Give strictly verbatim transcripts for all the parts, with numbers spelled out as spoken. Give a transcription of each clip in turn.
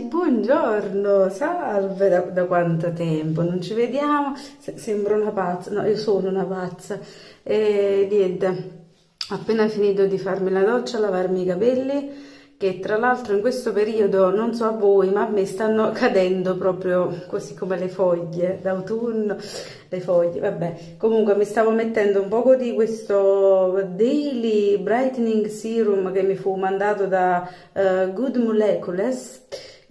buongiorno, salve, da, da quanto tempo non ci vediamo, Se, sembro una pazza, no, io sono una pazza, e niente, ho appena finito di farmi la doccia, lavarmi i capelli, che tra l'altro in questo periodo, non so a voi, ma a me stanno cadendo proprio così come le foglie d'autunno, le foglie, vabbè, comunque mi stavo mettendo un poco di questo Daily Brightening Serum che mi fu mandato da uh, Good Molecules.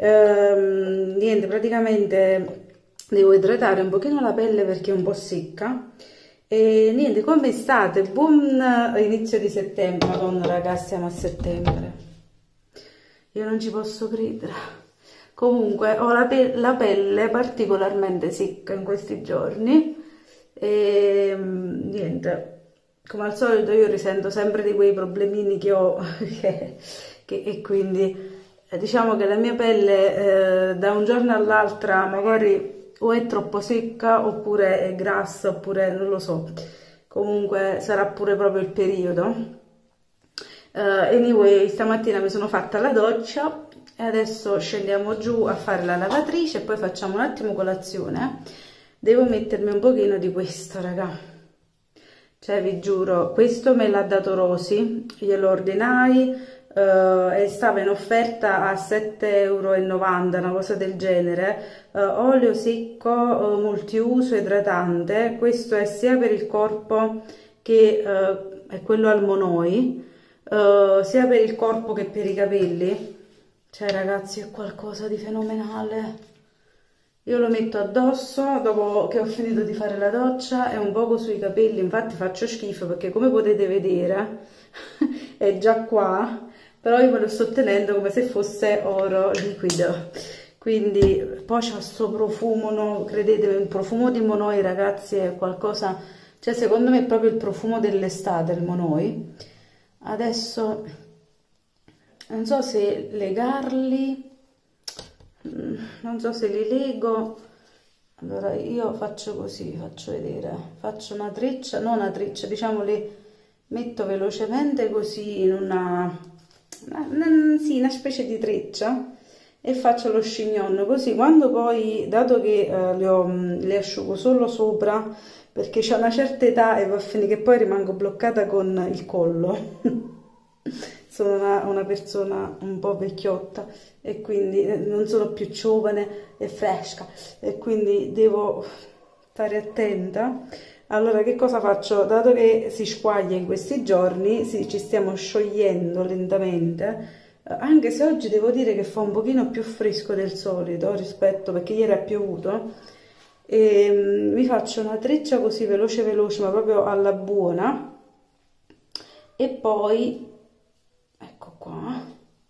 Um, niente, praticamente devo idratare un pochino la pelle perché è un po' secca. E niente, come state? Buon inizio di settembre, madonna ragazzi, siamo a settembre. Io non ci posso credere. Comunque ho la, pe la pelle particolarmente secca in questi giorni e niente, come al solito io risento sempre di quei problemini che ho che, che, e quindi eh, diciamo che la mia pelle eh, da un giorno all'altra magari o è troppo secca oppure è grassa oppure non lo so, comunque sarà pure proprio il periodo. Uh, anyway, stamattina mi sono fatta la doccia e adesso scendiamo giù a fare la lavatrice e poi facciamo un attimo colazione. Devo mettermi un pochino di questo, raga. Cioè, vi giuro, questo me l'ha dato Rosy, glielo ordinai uh, e stava in offerta a sette euro e novanta, una cosa del genere. Uh, olio secco, uh, multiuso, idratante. Questo è sia per il corpo che uh, è quello al monoi. Uh, sia per il corpo che per i capelli, cioè ragazzi è qualcosa di fenomenale. Io lo metto addosso dopo che ho finito di fare la doccia e un poco sui capelli, infatti faccio schifo perché come potete vedere è già qua, però io me lo sto tenendo come se fosse oro liquido. Quindi poi c'ha sto profumo, no? Credetemi, il profumo di monoi ragazzi è qualcosa, cioè secondo me è proprio il profumo dell'estate il monoi. Adesso non so se legarli, non so se li lego. Allora io faccio così, faccio vedere, faccio una treccia, non una treccia, diciamo li metto velocemente così in una, una, sì, una specie di treccia e faccio lo chignon così, quando poi, dato che uh, le, ho, le asciugo solo sopra perché c'è una certa età e va a finire che poi rimango bloccata con il collo. Sono una, una persona un po' vecchiotta e quindi non sono più giovane e fresca e quindi devo stare attenta. Allora che cosa faccio? Dato che si squaglia in questi giorni, sì, ci stiamo sciogliendo lentamente, anche se oggi devo dire che fa un pochino più fresco del solito rispetto, perché ieri ha piovuto. E mi faccio una treccia così veloce veloce ma proprio alla buona e poi ecco qua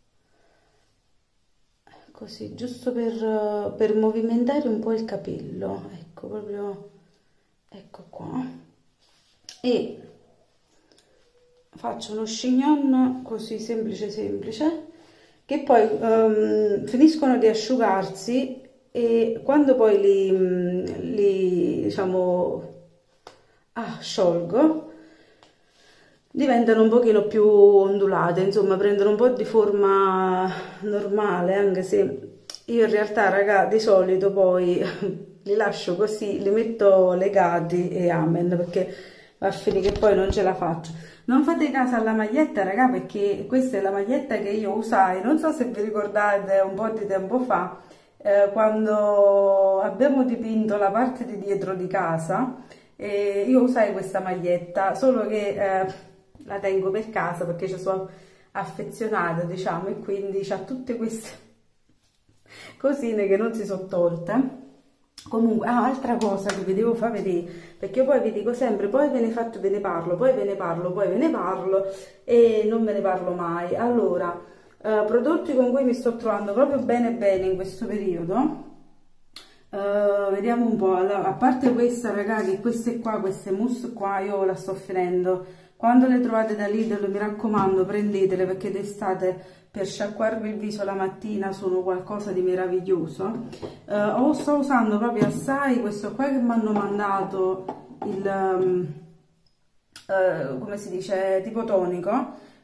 così giusto per, per movimentare un po' il capello, ecco proprio, ecco qua, e faccio uno chignon così semplice semplice che poi um, finiscono di asciugarsi. E quando poi li, li diciamo, ah, sciolgo, diventano un pochino più ondulate, insomma, prendono un po' di forma normale, anche se io in realtà, raga, di solito poi li lascio così, li metto legati e amen, perché va a finire che poi non ce la faccio. Non fate caso alla maglietta, raga, perché questa è la maglietta che io usai, non so se vi ricordate un po' di tempo fa, Eh, quando abbiamo dipinto la parte di dietro di casa, eh, io usai questa maglietta, solo che eh, la tengo per casa perché ci sono affezionata, diciamo, e quindi c'ha tutte queste cosine che non si sono tolte. Comunque, ah, altra cosa che vi devo far vedere, perché io poi vi dico sempre, poi ve ne faccio, ve ne parlo, poi ve ne parlo, poi ve ne parlo e non ve ne parlo mai. Allora, Uh, prodotti con cui mi sto trovando proprio bene bene in questo periodo, uh, vediamo un po'. Allora, a parte questa, ragazzi, queste qua, queste mousse qua io la sto finendo. Quando le trovate da Lidl, mi raccomando, prendetele perché d'estate per sciacquarvi il viso la mattina sono qualcosa di meraviglioso. Uh, sto usando proprio assai questo qua che mi hanno mandato, il um, uh, come si dice, tipo tonico.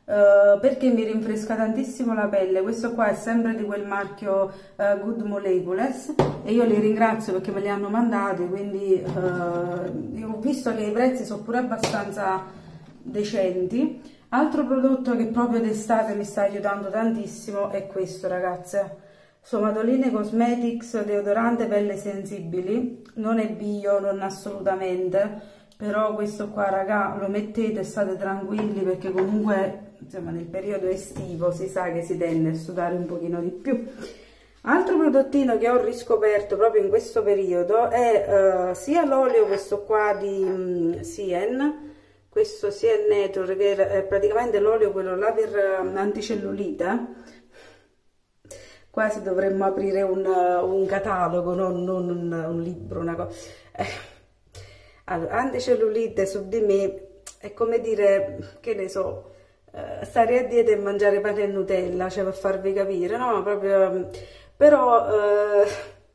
Uh, perché mi rinfresca tantissimo la pelle. Questo qua è sempre di quel marchio uh, Good Molecules e io li ringrazio perché me li hanno mandati, quindi uh, ho visto che i prezzi sono pure abbastanza decenti. Altro prodotto che proprio d'estate mi sta aiutando tantissimo è questo, ragazze. Somadoline Cosmetics deodorante pelle sensibili, non è bio, non assolutamente, però questo qua, raga, lo mettete, state tranquilli perché comunque insomma nel periodo estivo si sa che si tende a sudare un pochino di più. Altro prodottino che ho riscoperto proprio in questo periodo è uh, sia l'olio, questo qua di um, Sien, questo Sien Nature, che è praticamente l'olio quello là per um, anticellulite. Quasi dovremmo aprire un, uh, un catalogo, non, non un, un libro, una cosa. Eh. Allora, anticellulite su di me è come dire, che ne so, eh, stare a dieta e mangiare pane e Nutella, cioè per farvi capire, no? Proprio, però eh,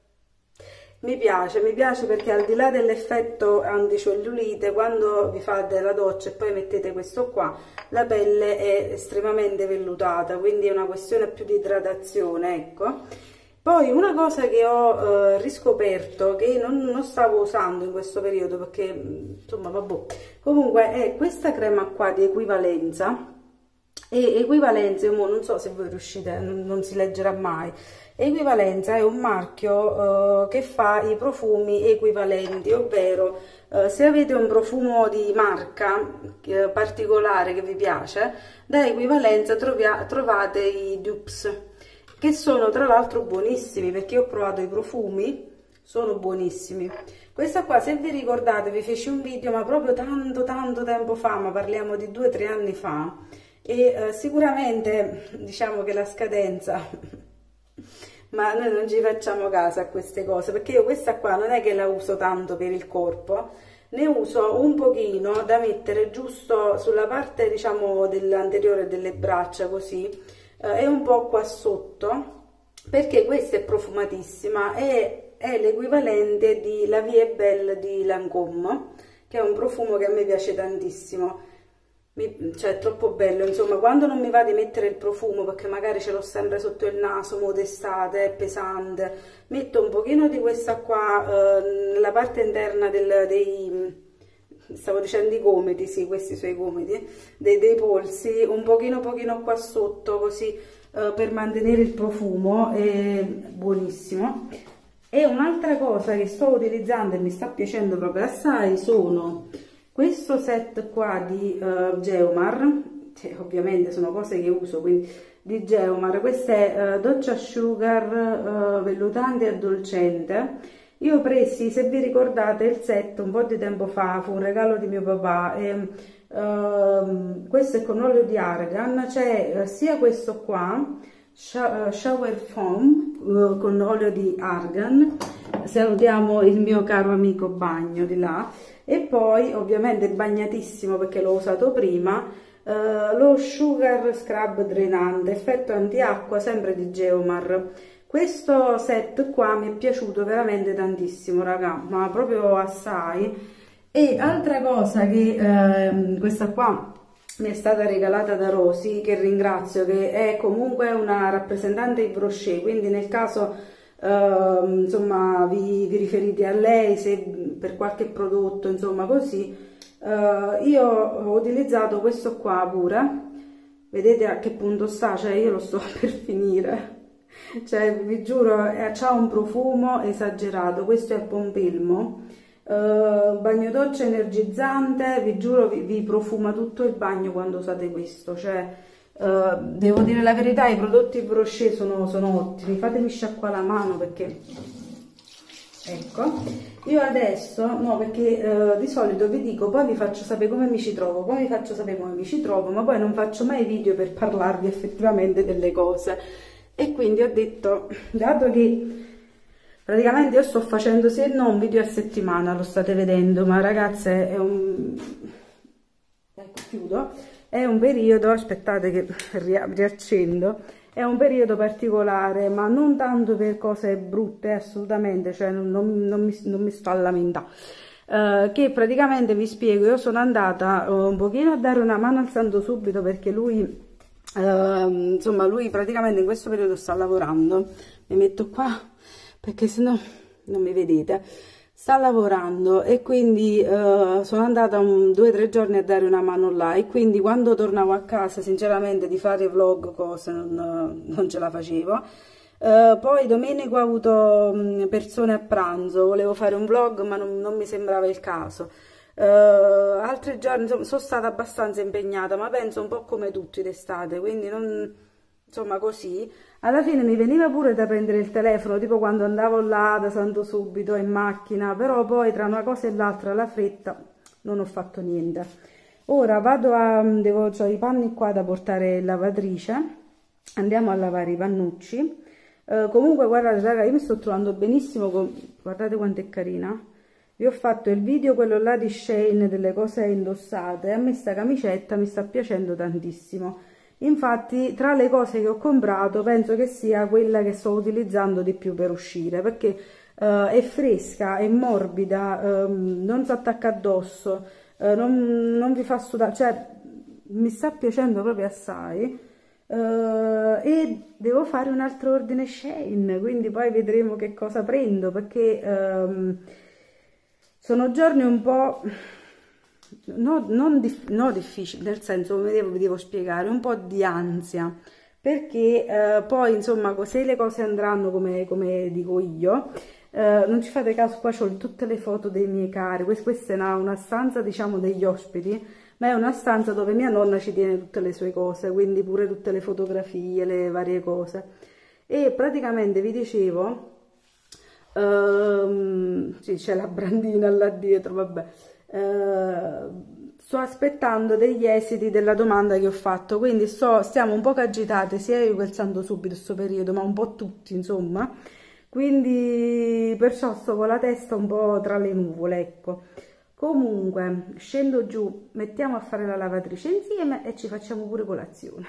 mi piace, mi piace perché al di là dell'effetto anticellulite, quando vi fate la doccia e poi mettete questo qua, la pelle è estremamente vellutata, quindi è una questione più di idratazione, ecco. Poi una cosa che ho eh, riscoperto, che non, non stavo usando in questo periodo perché insomma vabbè, comunque è questa crema qua di Equivalenza. E Equivalenza, io non so se voi riuscite, non, non si leggerà mai. Equivalenza è un marchio eh, che fa i profumi equivalenti, ovvero eh, se avete un profumo di marca eh, particolare che vi piace, da Equivalenza trovia, trovate i dupes, che sono tra l'altro buonissimi, perché io ho provato i profumi, sono buonissimi. Questa qua, se vi ricordate, vi feci un video ma proprio tanto tanto tempo fa, ma parliamo di due o tre anni fa, e eh, sicuramente diciamo che la scadenza ma noi non ci facciamo caso a queste cose, perché io questa qua non è che la uso tanto per il corpo, ne uso un pochino da mettere giusto sulla parte diciamo dell'anteriore delle braccia, così, e un po' qua sotto, perché questa è profumatissima e è l'equivalente di La Vie est Belle di Lancôme, che è un profumo che a me piace tantissimo, mi, cioè è troppo bello, insomma. Quando non mi va di mettere il profumo perché magari ce l'ho sempre sotto il naso, mo d'estate, è pesante, metto un pochino di questa qua eh, nella parte interna del, dei stavo dicendo i gomiti, sì, questi sono i gomiti, dei, dei polsi, un pochino pochino qua sotto, così eh, per mantenere il profumo, è buonissimo. E un'altra cosa che sto utilizzando e mi sta piacendo proprio assai sono questo set qua di uh, Geomar, cioè, ovviamente sono cose che uso, quindi di Geomar. Questo è uh, doccia asciugar uh, vellutante e addolcente. Io ho presi, se vi ricordate, il set un po' di tempo fa, fu un regalo di mio papà, e, uh, questo è con olio di argan, c'è uh, sia questo qua, shower foam, uh, con olio di argan, salutiamo il mio caro amico Bagno di là, e poi ovviamente bagnatissimo perché l'ho usato prima, uh, lo sugar scrub drenante, effetto antiacqua, sempre di Geomar. Questo set qua mi è piaciuto veramente tantissimo, raga, ma proprio assai. E altra cosa che eh, questa qua mi è stata regalata da Rosy, che ringrazio, che è comunque una rappresentante di Brochet, quindi nel caso eh, insomma vi, vi riferite a lei se per qualche prodotto, insomma così, eh, io ho utilizzato questo qua pure, vedete a che punto sta, cioè io lo sto per finire. Cioè vi giuro, c'ha un profumo esagerato. Questo è Pompelmo, uh, bagno doccia energizzante, vi giuro vi, vi profuma tutto il bagno quando usate questo, cioè uh, devo dire la verità, i prodotti Brochet sono, sono ottimi. Fatemi sciacquare la mano perché ecco, io adesso no, perché uh, di solito vi dico, poi vi faccio sapere come mi ci trovo, poi vi faccio sapere come mi ci trovo, ma poi non faccio mai video per parlarvi effettivamente delle cose. E quindi ho detto, dato che praticamente io sto facendo se no un video a settimana, lo state vedendo, ma ragazze è un, ecco, chiudo, è un periodo, aspettate che riaccendo, è un periodo particolare, ma non tanto per cose brutte, assolutamente, cioè non, non, non, mi, non mi sto a lamentare. eh, che praticamente vi spiego, io sono andata eh, un pochino a dare una mano al Santo Subito perché lui, eh, insomma, lui praticamente in questo periodo sta lavorando. Mi metto qua perché sennò non mi vedete. Sta lavorando e quindi uh, sono andata un, due o tre giorni a dare una mano là, e quindi quando tornavo a casa sinceramente di fare vlog cose non, non ce la facevo. Uh, poi domenica ho avuto um, persone a pranzo, volevo fare un vlog ma non, non mi sembrava il caso. Uh, altri giorni insomma, sono stata abbastanza impegnata, ma penso un po' come tutti d'estate, quindi non, insomma così. Alla fine mi veniva pure da prendere il telefono, tipo quando andavo là da Santo Subito in macchina, però poi tra una cosa e l'altra, alla fretta, non ho fatto niente. Ora vado a, devo, ho i panni qua da portare in lavatrice, andiamo a lavare i pannucci. Uh, comunque guardate raga, io mi sto trovando benissimo, con, guardate quanto è carina. Vi ho fatto il video, quello là di Shein, delle cose indossate, a me sta camicetta mi sta piacendo tantissimo. Infatti tra le cose che ho comprato penso che sia quella che sto utilizzando di più per uscire, perché uh, è fresca, è morbida, um, non si attacca addosso, uh, non, non vi fa sudare, cioè mi sta piacendo proprio assai. Uh, e devo fare un altro ordine Shein, quindi poi vedremo che cosa prendo, perché um, sono giorni un po'... No, non dif no, difficile, nel senso, vi devo, vi devo spiegare, un po' di ansia, perché eh, poi insomma se le cose andranno come, come dico io, eh, non ci fate caso, qua ho tutte le foto dei miei cari, questa, questa è una, una stanza diciamo degli ospiti, ma è una stanza dove mia nonna ci tiene tutte le sue cose, quindi pure tutte le fotografie, le varie cose. E praticamente vi dicevo, ehm, sì, c'è la brandina là dietro, vabbè. Uh, sto aspettando degli esiti della domanda che ho fatto, quindi sto, stiamo un po' agitate sia io che il Santo Subito questo periodo, ma un po' tutti insomma, quindi perciò sto con la testa un po' tra le nuvole, ecco. Comunque scendo giù, mettiamo a fare la lavatrice insieme e ci facciamo pure colazione.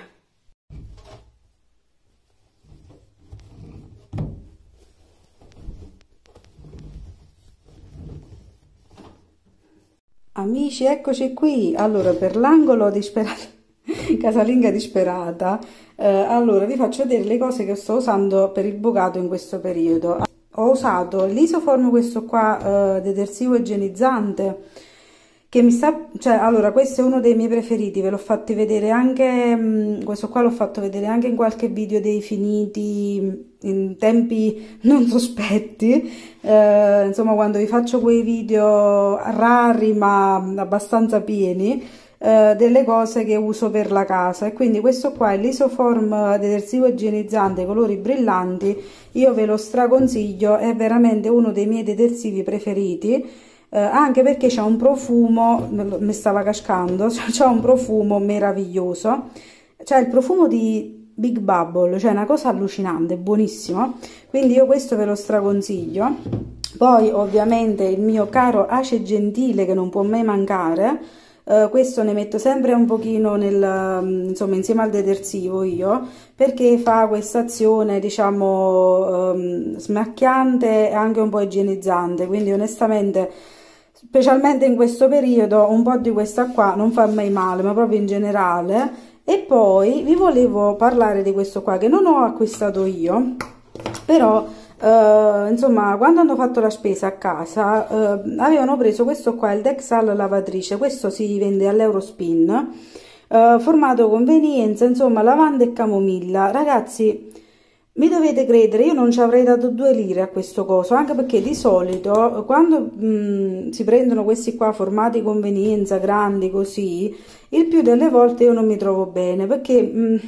Amici, eccoci qui. Allora, per l'angolo disperata, casalinga disperata, eh, allora vi faccio vedere le cose che sto usando per il bucato in questo periodo. Ho usato l'Isoform, questo qua, eh, detersivo igienizzante, che mi sta, cioè, allora, questo è uno dei miei preferiti, ve l'ho fatti vedere anche, mh, questo qua l'ho fatto vedere anche in qualche video dei finiti, in tempi non sospetti, eh, insomma quando vi faccio quei video rari ma abbastanza pieni, eh, delle cose che uso per la casa. E quindi questo qua è l'Isoform detersivo igienizzante colori brillanti, io ve lo straconsiglio, è veramente uno dei miei detersivi preferiti, eh, anche perché c'ha un profumo, mi stava cascando, c'ha un profumo meraviglioso, c'è il profumo di Big Bubble, cioè una cosa allucinante, buonissimo, quindi io questo ve lo straconsiglio. Poi ovviamente il mio caro Ace Gentile che non può mai mancare, eh, questo ne metto sempre un pochino nel, insomma, insieme al detersivo io, perché fa questa azione diciamo ehm, smacchiante e anche un po' igienizzante, quindi onestamente specialmente in questo periodo un po' di questa qua non fa mai male, ma proprio in generale. E poi vi volevo parlare di questo qua che non ho acquistato io, però eh, insomma quando hanno fatto la spesa a casa eh, avevano preso questo qua, il Dexal lavatrice, questo si vende all'Eurospin, eh, formato convenienza, insomma lavanda e camomilla. Ragazzi, mi dovete credere, io non ci avrei dato due lire a questo coso, anche perché di solito quando mh, si prendono questi qua formati convenienza, grandi così, il più delle volte io non mi trovo bene, perché mh,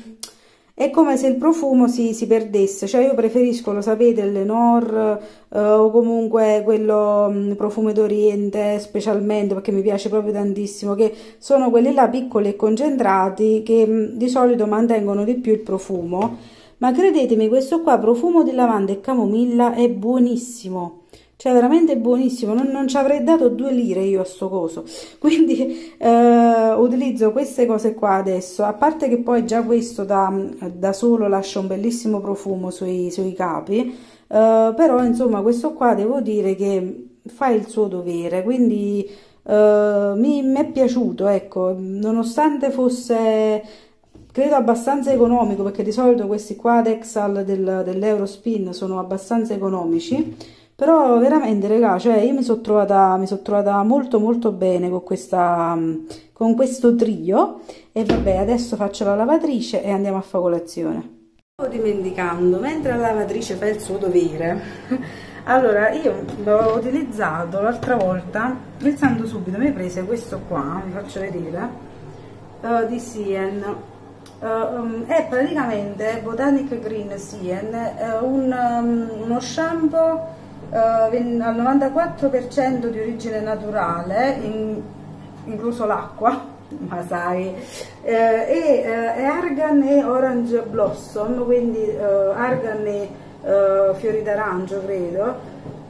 è come se il profumo si, si perdesse, cioè io preferisco, lo sapete, il Lenor eh, o comunque quello mh, profumo d'Oriente, specialmente perché mi piace proprio tantissimo, che sono quelli là piccoli e concentrati che mh, di solito mantengono di più il profumo. Ma credetemi, questo qua, profumo di lavanda e camomilla, è buonissimo, cioè veramente buonissimo, non, non ci avrei dato due lire io a sto coso, quindi eh, utilizzo queste cose qua adesso, a parte che poi già questo da, da solo lascia un bellissimo profumo sui, sui capi, eh, però insomma questo qua devo dire che fa il suo dovere, quindi uh, mi, mi è piaciuto, ecco, nonostante fosse credo abbastanza economico, perché di solito questi qua ad Exal del, dell'Eurospin sono abbastanza economici, però veramente raga, cioè io mi sono trovata, mi sono trovata molto molto bene con questa, con questo trio. E vabbè, adesso faccio la lavatrice e andiamo a fare colazione. Stavo dimenticando, mentre la lavatrice fa il suo dovere, allora io l'ho utilizzato l'altra volta, pensando subito, mi prese questo qua, vi faccio vedere, uh, di Sien. Uh, um, è praticamente Botanic Green Sien, uh, un, um, uno shampoo uh, al novantaquattro per cento di origine naturale, in, incluso l'acqua, ma sai, eh, e, eh, è argan e orange blossom, quindi eh, argan e eh, fiori d'arancio credo.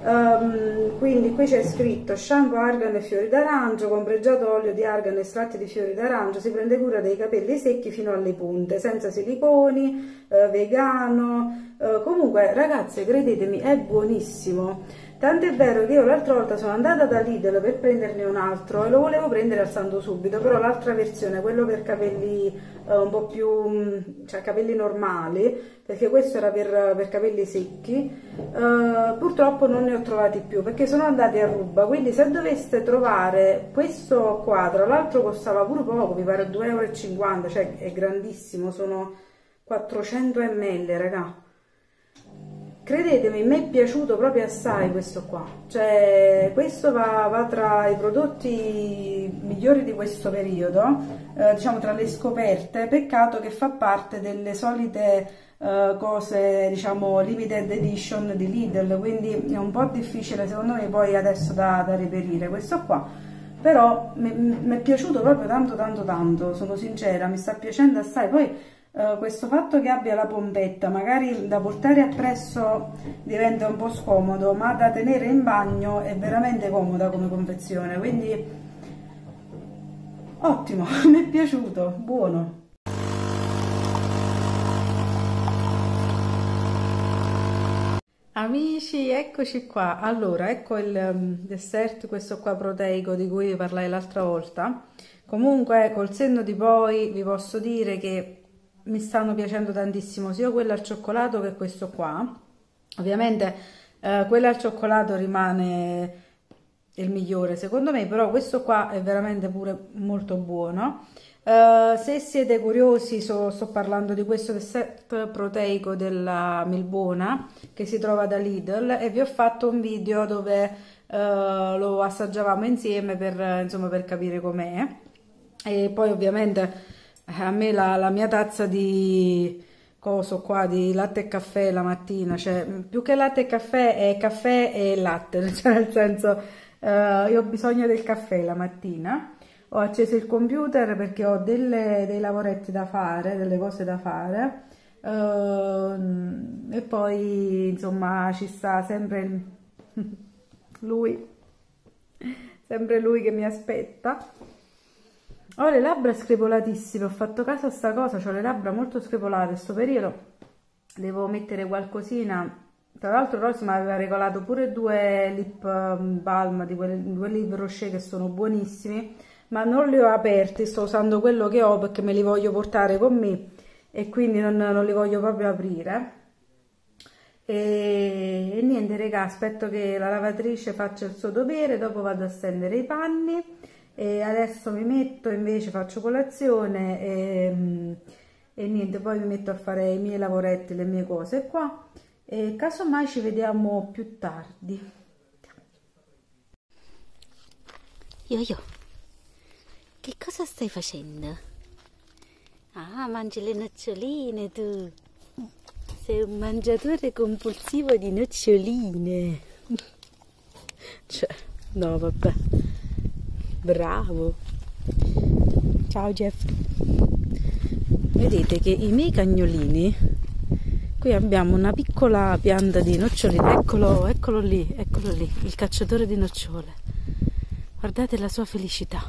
Um, quindi qui c'è scritto shampoo argan e fiori d'arancio con pregiato olio di argan e estratti di fiori d'arancio, si prende cura dei capelli secchi fino alle punte, senza siliconi, eh, vegano, eh, comunque ragazze credetemi è buonissimo. Tant'è vero che io l'altra volta sono andata da Lidl per prenderne un altro e lo volevo prendere al Santo Subito, però l'altra versione, quello per capelli eh, un po' più, cioè capelli normali, perché questo era per, per capelli secchi, eh, purtroppo non ne ho trovati più perché sono andati a ruba, quindi se doveste trovare questo qua, tra l'altro costava pure poco, mi pare due e cinquanta euro, cioè è grandissimo, sono quattrocento millilitri, raga. Credetemi, mi è piaciuto proprio assai questo qua, cioè questo va, va tra i prodotti migliori di questo periodo, eh, diciamo tra le scoperte, peccato che fa parte delle solite eh, cose, diciamo limited edition di Lidl, quindi è un po' difficile secondo me poi adesso da, da reperire questo qua, però mi è piaciuto proprio tanto tanto tanto, sono sincera, mi sta piacendo assai. Poi Uh, questo fatto che abbia la pompetta magari da portare appresso diventa un po' scomodo, ma da tenere in bagno è veramente comoda come confezione, quindi ottimo, mi è piaciuto, buono. Amici, eccoci qua. Allora, ecco il um, dessert, questo qua proteico di cui vi parlai l'altra volta. Comunque col senno di poi vi posso dire che mi stanno piacendo tantissimo sia quello al cioccolato che questo qua. Ovviamente eh, quello al cioccolato rimane il migliore secondo me, però questo qua è veramente pure molto buono. Uh, se siete curiosi, so, sto parlando di questo dessert proteico della Milbona che si trova da Lidl, e vi ho fatto un video dove uh, lo assaggiavamo insieme per, insomma, per capire com'è. E poi ovviamente a me la, la mia tazza di coso qua di latte e caffè la mattina, cioè più che latte e caffè è caffè e latte, cioè nel senso uh, io ho bisogno del caffè la mattina. Ho acceso il computer perché ho delle, dei lavoretti da fare, delle cose da fare, uh, e poi insomma ci sta sempre lui, sempre lui che mi aspetta. Ho le labbra screpolatissime, ho fatto caso a sta cosa, ho le labbra molto screpolate in questo periodo, devo mettere qualcosina. Tra l'altro Rosy mi aveva regalato pure due lip balm, di quelli, due lip Rocher che sono buonissimi, ma non li ho aperti, sto usando quello che ho perché me li voglio portare con me e quindi non, non li voglio proprio aprire. E, e niente raga, aspetto che la lavatrice faccia il suo dovere, dopo vado a stendere i panni e adesso mi metto, invece faccio colazione e, e niente, poi mi metto a fare i miei lavoretti, le mie cose qua e casomai ci vediamo più tardi. Io io che cosa stai facendo? Ah, mangi le noccioline tu. Sei un mangiatore compulsivo di noccioline. Cioè, no, vabbè. Bravo. Ciao Jeff. Vedete che i miei cagnolini, qui abbiamo una piccola pianta di noccioline. Eccolo, eccolo lì, eccolo lì, il cacciatore di nocciole. Guardate la sua felicità.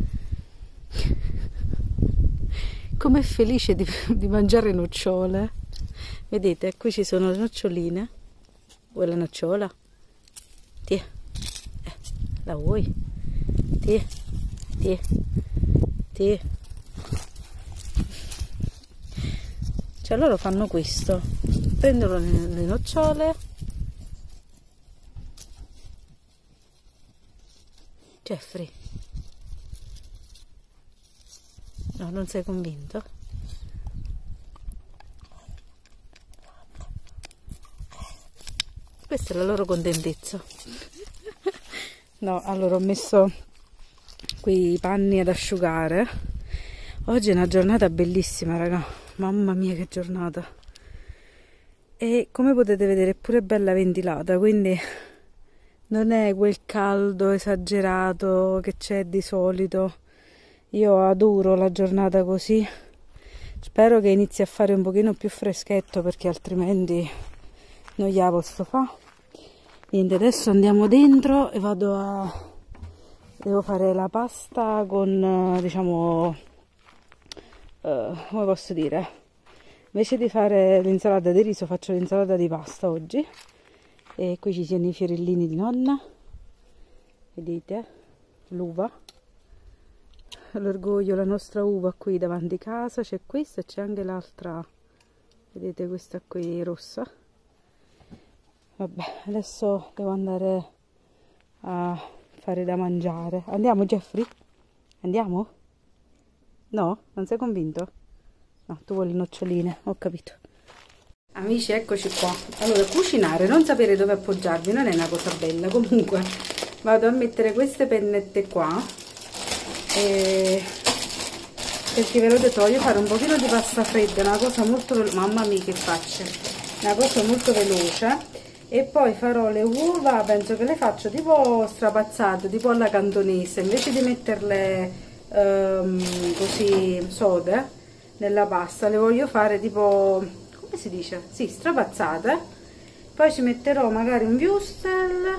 Com'è felice di, di mangiare nocciole. Vedete, qui ci sono le noccioline. Vuoi la nocciola? Tiè. La vuoi? Ti, ti, ti. Cioè loro fanno questo, prendono le, le nocciole. Jeffrey, no, non sei convinto? Questa è la loro contentezza. No, allora ho messo quei panni ad asciugare. Oggi è una giornata bellissima, raga. Mamma mia che giornata. E come potete vedere è pure bella ventilata, quindi non è quel caldo esagerato che c'è di solito. Io adoro la giornata così. Spero che inizi a fare un pochino più freschetto, perché altrimenti non gliela posso fare. Niente, adesso andiamo dentro e vado a... devo fare la pasta con, diciamo, uh, come posso dire, invece di fare l'insalata di riso faccio l'insalata di pasta oggi. E qui ci sono i fiorellini di nonna, vedete, l'uva, l'orgoglio, la nostra uva qui davanti casa, c'è questa e c'è anche l'altra, vedete, questa qui rossa. Vabbè, adesso devo andare a fare da mangiare. Andiamo, Jeffrey? Andiamo? No? Non sei convinto? No, tu vuoi le noccioline, ho capito. Amici, eccoci qua. Allora, cucinare, non sapere dove appoggiarvi non è una cosa bella. Comunque vado a mettere queste pennette qua e... perché ve l'ho detto, voglio fare un pochino di pasta fredda, una cosa molto veloce. Mamma mia che faccia, una cosa molto veloce. E poi farò le uova, penso che le faccio tipo strapazzate, tipo alla cantonese, invece di metterle um, così sode nella pasta, le voglio fare tipo, come si dice? Sì, strapazzate. Poi ci metterò magari un wurstel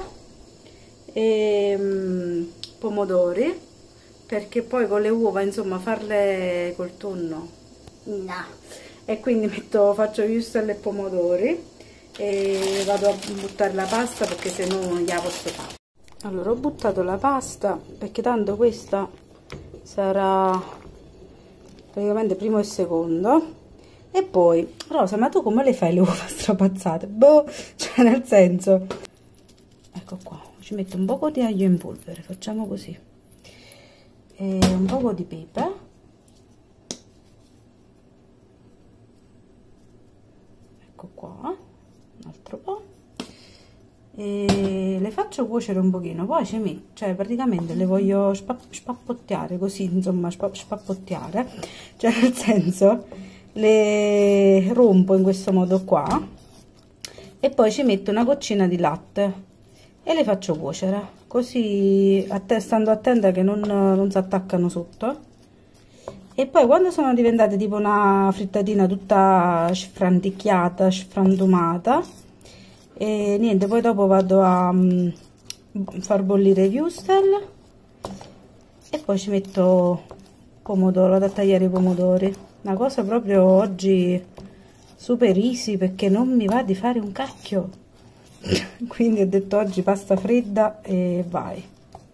e um, pomodori, perché poi con le uova, insomma, farle col tonno, no. E quindi metto, faccio wurstel e pomodori. E vado a buttare la pasta perché se no non gliela posso fare. Allora ho buttato la pasta perché tanto questa sarà praticamente primo e secondo. E poi, Rosa, ma tu come le fai le uova strapazzate? Boh, cioè nel senso, ecco qua, ci metto un po' di aglio in polvere, facciamo così, e un po' di pepe, ecco qua, un altro po', e le faccio cuocere un pochino, poi ci metto, cioè praticamente le voglio spappottiare così, insomma, spappottiare, cioè nel senso le rompo in questo modo qua e poi ci metto una goccina di latte e le faccio cuocere così, stando attenta che non, non si attaccano sotto. E poi quando sono diventate tipo una frittatina tutta sfranticchiata, sfrantumata, e niente, poi dopo vado a um, far bollire i wurstel e poi ci metto pomodoro, da tagliare i pomodori. Una cosa proprio oggi super easy perché non mi va di fare un cacchio. Quindi ho detto oggi pasta fredda e vai.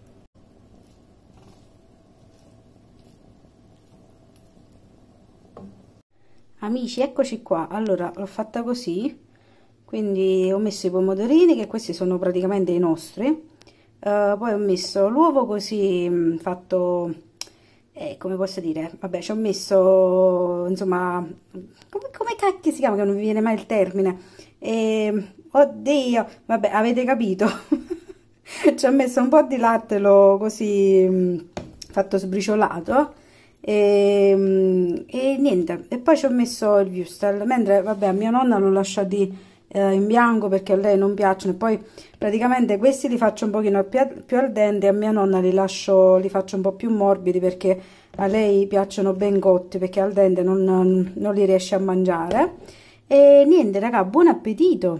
Amici, eccoci qua. Allora l'ho fatta così, quindi ho messo i pomodorini, che questi sono praticamente i nostri, uh, poi ho messo l'uovo così mh, fatto, eh, come posso dire, vabbè, ci ho messo, insomma, come, come cacchio si chiama, che non mi viene mai il termine, e, oddio, vabbè, avete capito. Ci ho messo un po' di latte, l'ho così mh, fatto sbriciolato. E, e niente, e poi ci ho messo il wurstel, mentre vabbè a mia nonna l'ho lasciati eh, in bianco perché a lei non piacciono, e poi praticamente questi li faccio un pochino più, più al dente, a mia nonna li lascio, li faccio un po' più morbidi perché a lei piacciono ben cotti, perché al dente non, non, non li riesce a mangiare. E niente raga, buon appetito.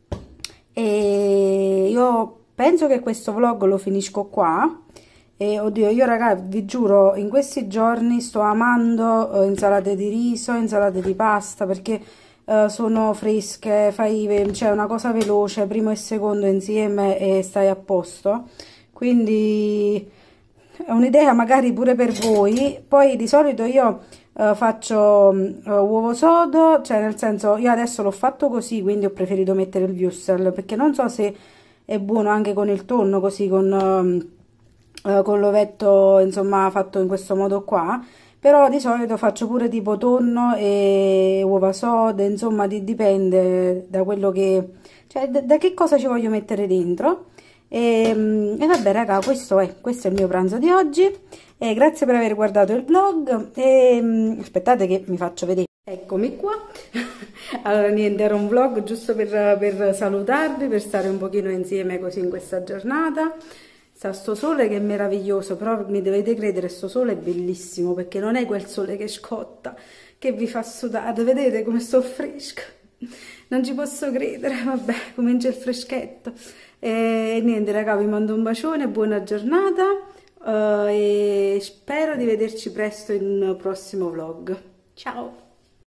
E io penso che questo vlog lo finisco qua. E oddio, io raga vi giuro, in questi giorni sto amando eh, insalate di riso, insalate di pasta, perché eh, sono fresche, fai, cioè una cosa veloce, primo e secondo insieme e stai a posto. quindi è un'idea magari pure per voi. Poi di solito io uh, faccio uh, uovo sodo, cioè nel senso, io adesso l'ho fatto così, quindi ho preferito mettere il wurstel, perché non so se è buono anche con il tonno, così con, uh, uh, con l'ovetto, insomma, fatto in questo modo qua. Però di solito faccio pure tipo tonno e uova sode, insomma, di, dipende da quello che, cioè da, da che cosa ci voglio mettere dentro. E, e vabbè raga, questo è, questo è il mio pranzo di oggi, e grazie per aver guardato il vlog. E aspettate che mi faccio vedere, eccomi qua. Allora niente, era un vlog giusto per, per salutarvi, per stare un pochino insieme così in questa giornata. Sta sto sole che è meraviglioso, però mi dovete credere, sto sole è bellissimo, perché non è quel sole che scotta, che vi fa sudare. Vedete come sto fresca? Non ci posso credere. Vabbè, comincia il freschetto. E niente raga, vi mando un bacione, buona giornata, uh, e spero di vederci presto in un prossimo vlog. Ciao!